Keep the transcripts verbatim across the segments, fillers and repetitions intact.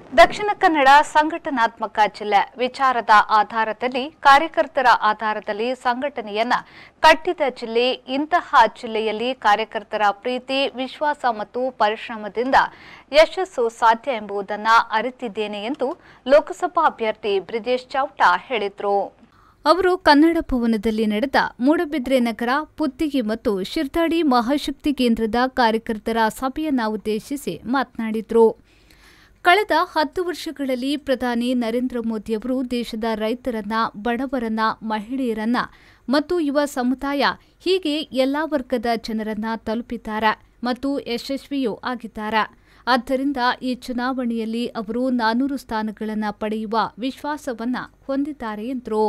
ದಕ್ಷಿಣ ಕನ್ನಡ ಸಂಘಟನಾತ್ಮಕ ಜಿಲ್ಲೆ ವಿಚಾರದ ಆಧಾರದಲ್ಲಿ ಕಾರ್ಯಕರ್ತರ ಆಧಾರದಲ್ಲಿ ಸಂಘಟನೆಯನ್ನ ಕಟ್ಟಿದ ಜಿಲ್ಲೆ. ಇಂತಹ ಜಿಲ್ಲೆಯಲ್ಲಿ ಕಾರ್ಯಕರ್ತರ ಪ್ರೀತಿ, ವಿಶ್ವಾಸ ಮತ್ತು ಪರಿಶ್ರಮದಿಂದ ಯಶಸ್ಸು ಸಾಧ್ಯ ಎಂಬುದನ್ನು ಅರಿತಿದ್ದೇನೆ ಎಂದು ಲೋಕಸಭಾ ಅಭ್ಯರ್ಥಿ ಬ್ರಿಜೇಶ್ ಚೌಟ ಹೇಳಿದರು. ಅವರು ಕನ್ನಡ ಭವನದಲ್ಲಿ ನಡೆದ ಮೂಡಬಿದ್ರೆ ನಗರ, ಪುತ್ತಿಗೆ ಮತ್ತು ಶಿರ್ತಾಡಿ ಮಹಾಶಕ್ತಿ ಕೇಂದ್ರದ ಕಾರ್ಯಕರ್ತರ ಸಭೆಯನ್ನುದ್ದೇಶಿಸಿ ಮಾತನಾಡಿದರು. ಕಳೆದ ಹತ್ತು ವರ್ಷಗಳಲ್ಲಿ ಪ್ರಧಾನಿ ನರೇಂದ್ರ ಮೋದಿಯವರು ದೇಶದ ರೈತರನ್ನ, ಬಡವರನ್ನ, ಮಹಿಳೆಯರನ್ನ ಮತ್ತು ಯುವ ಸಮುದಾಯ ಹೀಗೆ ಎಲ್ಲಾ ವರ್ಗದ ಜನರನ್ನ ತಲುಪಿದ್ದಾರೆ ಮತ್ತು ಯಶಸ್ವಿಯೂ ಆಗಿದ್ದಾರೆ. ಆದ್ದರಿಂದ ಈ ಚುನಾವಣೆಯಲ್ಲಿ ಅವರು ನಾನೂರು ಸ್ಥಾನಗಳನ್ನು ಪಡೆಯುವ ವಿಶ್ವಾಸವನ್ನ ಹೊಂದಿದ್ದಾರೆ ಎಂದರು.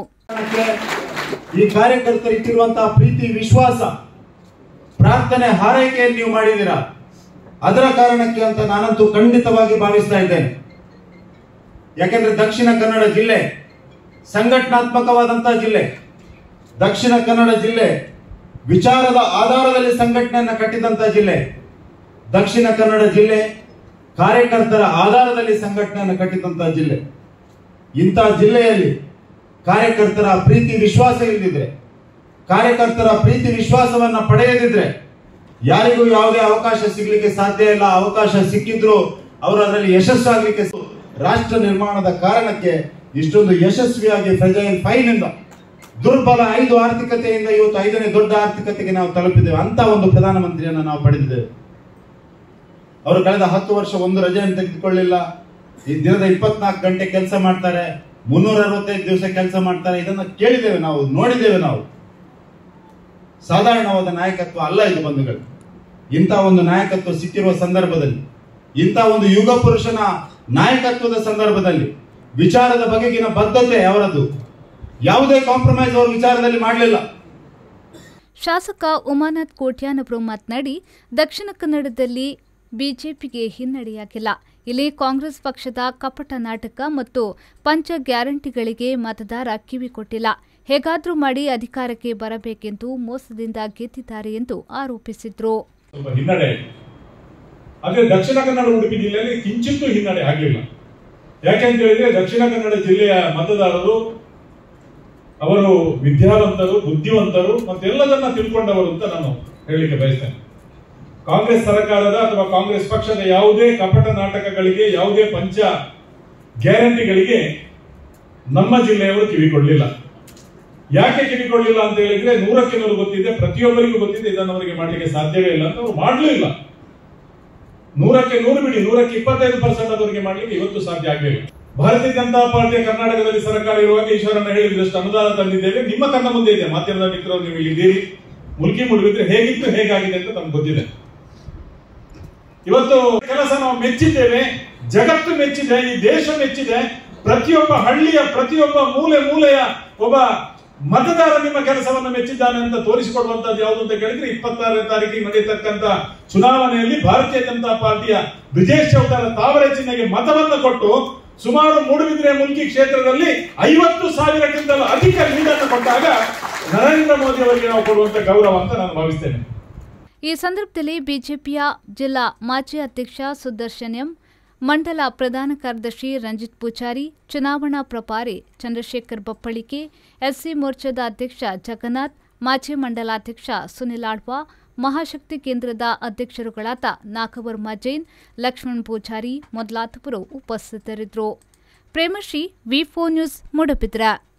ಈ ಕಾರ್ಯಕರ್ತರಿಟ್ಟಿರುವಂತಹ ಪ್ರೀತಿ, ವಿಶ್ವಾಸ, ಪ್ರಾರ್ಥನೆ, ಹಾರೈಕೆಯನ್ನು ನೀವು ಮಾಡಿದ್ದೀರಾ. ಅದರ ಕಾರಣಕ್ಕೆ ಅಂತ ನಾನಂತೂ ಖಂಡಿತವಾಗಿ ಭಾವಿಸ್ತಾ ಇದ್ದೇನೆ. ಯಾಕೆಂದ್ರೆ ದಕ್ಷಿಣ ಕನ್ನಡ ಜಿಲ್ಲೆ ಸಂಘಟನಾತ್ಮಕವಾದಂತಹ ಜಿಲ್ಲೆ. ದಕ್ಷಿಣ ಕನ್ನಡ ಜಿಲ್ಲೆ ವಿಚಾರದ ಆಧಾರದಲ್ಲಿ ಸಂಘಟನೆಯನ್ನು ಕಟ್ಟಿದಂತಹ ಜಿಲ್ಲೆ. ದಕ್ಷಿಣ ಕನ್ನಡ ಜಿಲ್ಲೆ ಕಾರ್ಯಕರ್ತರ ಆಧಾರದಲ್ಲಿ ಸಂಘಟನೆಯನ್ನು ಕಟ್ಟಿದಂತಹ ಜಿಲ್ಲೆ. ಇಂತಹ ಜಿಲ್ಲೆಯಲ್ಲಿ ಕಾರ್ಯಕರ್ತರ ಪ್ರೀತಿ ವಿಶ್ವಾಸ ಇಲ್ಲದಿದ್ರೆ, ಕಾರ್ಯಕರ್ತರ ಪ್ರೀತಿ ವಿಶ್ವಾಸವನ್ನ ಪಡೆಯದಿದ್ರೆ ಯಾರಿಗೂ ಯಾವುದೇ ಅವಕಾಶ ಸಿಗಲಿಕ್ಕೆ ಸಾಧ್ಯ ಇಲ್ಲ. ಅವಕಾಶ ಸಿಕ್ಕಿದ್ರು ಅವರು ಅದರಲ್ಲಿ ಯಶಸ್ಸಾಗಲಿಕ್ಕೆ, ರಾಷ್ಟ್ರ ನಿರ್ಮಾಣದ ಕಾರಣಕ್ಕೆ ಇಷ್ಟೊಂದು ಯಶಸ್ವಿಯಾಗಿ ಫ್ರೆಜೈಲ್ ಫೈವ್ ಇಂದ ದುರ್ಬಲ ಐದು ಆರ್ಥಿಕತೆಯಿಂದ ಇವತ್ತು ಐದನೇ ದೊಡ್ಡ ಆರ್ಥಿಕತೆಗೆ ನಾವು ತಲುಪಿದ್ದೇವೆ. ಅಂತ ಒಂದು ಪ್ರಧಾನಮಂತ್ರಿಯನ್ನು ನಾವು ಪಡೆದಿದ್ದೇವೆ. ಅವರು ಕಳೆದ ಹತ್ತು ವರ್ಷ ಒಂದು ರಜೆಯನ್ನು ತೆಗೆದುಕೊಳ್ಳಿಲ್ಲ. ಈ ದಿನದ ಇಪ್ಪತ್ನಾಲ್ಕು ಗಂಟೆ ಕೆಲಸ ಮಾಡ್ತಾರೆ, ಮುನ್ನೂರ ಅರವತ್ತೈದು ದಿವಸ ಕೆಲಸ ಮಾಡ್ತಾರೆ. ಇದನ್ನು ಕೇಳಿದ್ದೇವೆ, ನಾವು ನೋಡಿದ್ದೇವೆ. ನಾವು ಸಾಧಾರಣವಾದ ನಾಯಕತ್ವ ಅಲ್ಲ ಇದು ಬಂಧುಗಳು. ಇಂಥ ಒಂದು ನಾಯಕತ್ವ ಸಿಕ್ಕಿರುವ ಸಂದರ್ಭದಲ್ಲಿ, ಇಂಥ ಒಂದು ಯುಗ ಪುರುಷನ ನಾಯಕತ್ವದ ಸಂದರ್ಭದಲ್ಲಿ ವಿಚಾರದ ಬಗೆಗಿನ ಬದ್ಧತೆ ಅವರದ್ದು. ಯಾವುದೇ ಕಾಂಪ್ರಮೈಸ್ ಅವರು ವಿಚಾರದಲ್ಲಿ ಮಾಡಲಿಲ್ಲ. ಶಾಸಕ ಉಮಾನಾಥ್ ಕೋಟ್ಯಾನ್ ಅವರು ಮಾತನಾಡಿ, ದಕ್ಷಿಣ ಕನ್ನಡದಲ್ಲಿ ಬಿಜೆಪಿಗೆ ಹಿನ್ನಡೆಯಾಗಿಲ್ಲ. ಇಲ್ಲಿ ಕಾಂಗ್ರೆಸ್ ಪಕ್ಷದ ಕಪಟ ನಾಟಕ ಮತ್ತು ಪಂಚ ಗ್ಯಾರಂಟಿಗಳಿಗೆ ಮತದಾರ ಕಿವಿ ಕೊಟ್ಟಿಲ್ಲ. ಹೇಗಾದ್ರೂ ಮಾಡಿ ಅಧಿಕಾರಕ್ಕೆ ಬರಬೇಕೆಂದು ಮೋಸದಿಂದ ಗೆದ್ದಿದ್ದಾರೆ ಎಂದು ಆರೋಪಿಸಿದ್ರು. ಹಿನ್ನಡೆ ಆದ್ರೆ ದಕ್ಷಿಣ ಕನ್ನಡ ಉಡುಪಿ ಜಿಲ್ಲೆಯಲ್ಲಿ ಕಿಂಚಿತ್ತೂ ಹಿನ್ನಡೆ ಆಗಲಿಲ್ಲ. ಯಾಕೆಂತ ಹೇಳಿದ್ರೆ ದಕ್ಷಿಣ ಕನ್ನಡ ಜಿಲ್ಲೆಯ ಮತದಾರರು ಅವರು ವಿದ್ಯಾವಂತರು, ಬುದ್ಧಿವಂತರು ಮತ್ತೆಲ್ಲದನ್ನ ತಿಳ್ಕೊಂಡವರು ಅಂತ ನಾನು ಹೇಳಲಿಕ್ಕೆ ಬಯಸ್ತೇನೆ. ಕಾಂಗ್ರೆಸ್ ಸರ್ಕಾರದ ಅಥವಾ ಕಾಂಗ್ರೆಸ್ ಪಕ್ಷದ ಯಾವುದೇ ಕಪಟ ನಾಟಕಗಳಿಗೆ, ಯಾವುದೇ ಪಂಚ ಗ್ಯಾರಂಟಿಗಳಿಗೆ ನಮ್ಮ ಜಿಲ್ಲೆಯವರು ಕಿವಿಕೊಳ್ಳಲಿಲ್ಲ. ಯಾಕೆ ಕಿವಿಕೊಳ್ಳಿಲ್ಲ ಅಂತ ಹೇಳಿದ್ರೆ ನೂರಕ್ಕೆ ನೂರು ಗೊತ್ತಿದೆ, ಪ್ರತಿಯೊಬ್ಬರಿಗೂ ಗೊತ್ತಿದೆ ಇದನ್ನು ಅವರಿಗೆ ಮಾಡಲಿಕ್ಕೆ ಸಾಧ್ಯವೇ ಇಲ್ಲ ಅಂತ ಅವರು ಮಾಡಲೂ ಇಲ್ಲ. ನೂರಕ್ಕೆ ನೂರು ಬಿಡಿ, ನೂರಕ್ಕೆ ಇಪ್ಪತ್ತೈದು ಪರ್ಸೆಂಟ್ ಅವರಿಗೆ ಮಾಡಲಿಕ್ಕೆ ಇವತ್ತು ಸಾಧ್ಯ ಆಗಲಿಲ್ಲ. ಭಾರತೀಯ ಜನತಾ ಪಾರ್ಟಿಯ ಕರ್ನಾಟಕದಲ್ಲಿ ಸರ್ಕಾರ ಇರುವಾಗ ಈಶ್ವರನ್ನ ಹೇಳಿದಷ್ಟು ಅನುದಾನ ತಂದಿದ್ದೇವೆ. ನಿಮ್ಮ ಕಣ್ಣ ಮುಂದೆ ಇದೆ, ಮಾಧ್ಯಮದ ಮಿತ್ರರು ನೀವು ಇಲ್ಲಿದ್ದೀರಿ. ಮುಲ್ಕಿ ಮುಳುಗಿದ್ರೆ ಹೇಗಿತ್ತು, ಹೇಗಾಗಿದೆ ಅಂತ ನಮ್ಗೆ ಗೊತ್ತಿದೆ. ಇವತ್ತು ಕೆಲಸ ನಾವು ಮೆಚ್ಚಿದ್ದೇವೆ, ಜಗತ್ತು ಮೆಚ್ಚಿದೆ, ಈ ದೇಶ ಮೆಚ್ಚಿದೆ. ಪ್ರತಿಯೊಬ್ಬ ಹಳ್ಳಿಯ, ಪ್ರತಿಯೊಬ್ಬ ಮೂಲೆ ಮೂಲೆಯ ಒಬ್ಬ ಮತದಾರ ನಿಮ್ಮ ಕೆಲಸವನ್ನು ಮೆಚ್ಚಿದ್ದಾನೆ ಅಂತ ತೋರಿಸಿಕೊಡುವಂತದ್ದು ಯಾವುದು ಅಂತ ಕೇಳಿದ್ರೆ ಇಪ್ಪತ್ತಾರನೇ ತಾರೀಕಿಗೆ ನಡೆಯತಕ್ಕಂತ ಚುನಾವಣೆಯಲ್ಲಿ ಭಾರತೀಯ ಜನತಾ ಪಾರ್ಟಿಯ ಬ್ರಿಜೇಶ್ ಚೌಟರ ತಾವರೆ ಚಿಹ್ನೆಗೆ ಮತವನ್ನು ಕೊಟ್ಟು ಸುಮಾರು ಮೂಡುಬಿದ್ರೆ ಮುಲ್ಕಿ ಕ್ಷೇತ್ರದಲ್ಲಿ ಐವತ್ತು ಸಾವಿರಕ್ಕಿಂತಲೂ ಅಧಿಕ ಲೀಡನ್ನು ಕೊಟ್ಟಾಗ ನರೇಂದ್ರ ಮೋದಿ ಅವರಿಗೆ ನಾವು ಕೊಡುವಂತ ಗೌರವ ಅಂತ ನಾನು ಭಾವಿಸ್ತೇನೆ. ಈ ಸಂದರ್ಭದಲ್ಲಿ ಬಿಜೆಪಿಯ ಜಿಲ್ಲಾ ಮಾಜಿ ಅಧ್ಯಕ್ಷ ಸುದರ್ಶನ್ ಎಂ, ಮಂಡಲ ಪ್ರಧಾನ ಕಾರ್ಯದರ್ಶಿ ರಂಜಿತ್ ಪೂಜಾರಿ, ಚುನಾವಣಾ ಪ್ರಭಾರಿ ಚಂದ್ರಶೇಖರ್ ಬಪ್ಪಳಿಕೆ, ಎಸ್ಸಿ ಮೋರ್ಚಾದ ಅಧ್ಯಕ್ಷ ಜಗನ್ನಾಥ್, ಮಾಜಿ ಮಂಡಲಾಧ್ಯಕ್ಷ ಸುನಿಲ್ ಆಳ್ವಾ, ಮಹಾಶಕ್ತಿ ಕೇಂದ್ರದ ಅಧ್ಯಕ್ಷರುಗಳಾದ ನಾಗವರ್ಮ ಜೈನ್, ಲಕ್ಷ್ಮಣ್ ಪೂಜಾರಿ ಮೊದಲಾದವರು ಉಪಸ್ಥಿತರಿದ್ದರು. Premashree, V four news, Moodbidri.